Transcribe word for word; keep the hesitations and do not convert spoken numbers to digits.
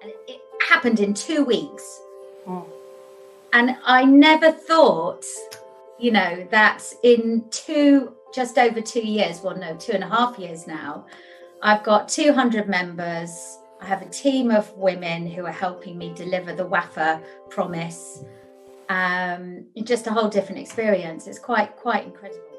And it happened in two weeks. Mm. And I never thought, you know, that in two, just over two years, well, no, two and a half years now, I've got two hundred members. I have a team of women who are helping me deliver the WAFA promise. Um, just a whole different experience. It's quite, quite incredible.